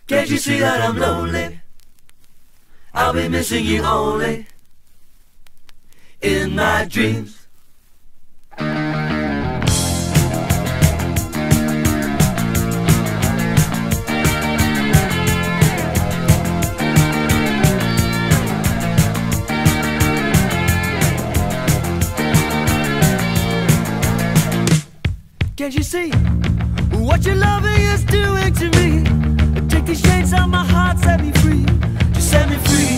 Can't you see that I'm lonely? I'll be missing you only in my dreams. Can't you see what your loving is doing to me? Take these chains out my heart, set me free. Just set me free.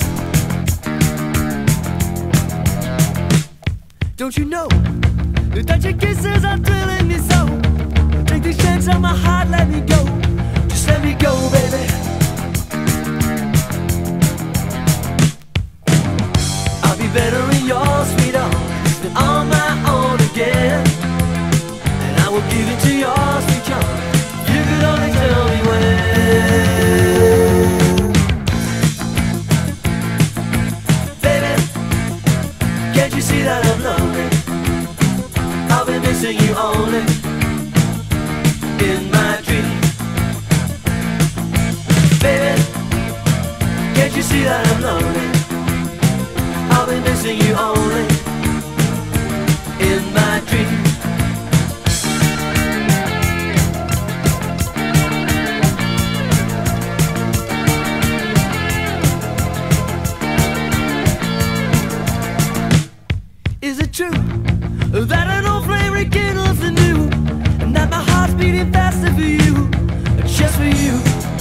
Don't you know that your kisses are thrilling me so? Take these chains out my heart, let me go. Just let me go, baby. I'll be better in your sweet arms than on my own again. I will give it to your sweet charm. You could only tell me when. Baby, can't you see that I'm lonely? I'll be missing you only in my dreams. Baby, can't you see that I'm lonely? I'll be missing you only in my dreams. Is it true that an old flame rekindles anew, and that my heart's beating faster for you, just for you?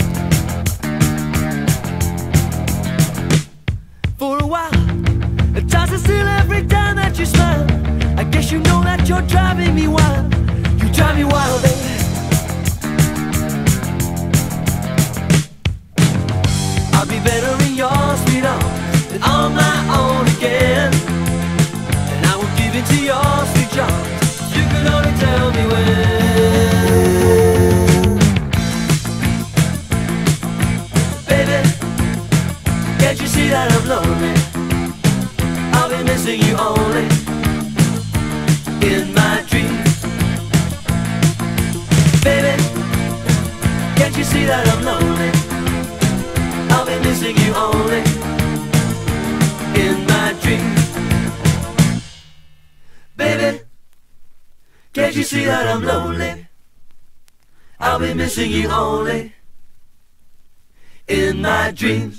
For a while, it ties us still every time that you smile. I guess you know that you're driving me wild. You drive me wild, baby. I'll be better in your sweet arms than on my own again. Into your sweet charms, you could only tell me when. Baby, can't you see that I'm lonely? I'll be missing you only in my dreams. Baby, can't you see that I'm lonely? I'll be missing you only in my dreams. Baby, can't you see that I'm lonely? I'll be missing you only in my dreams.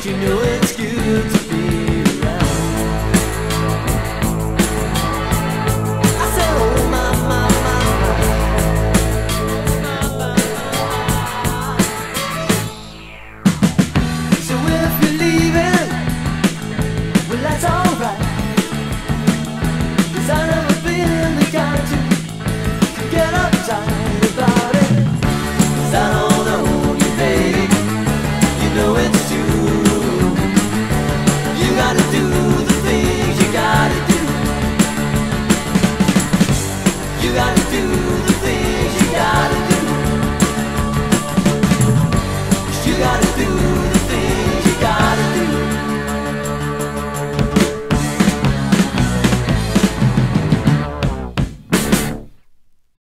you know it's good to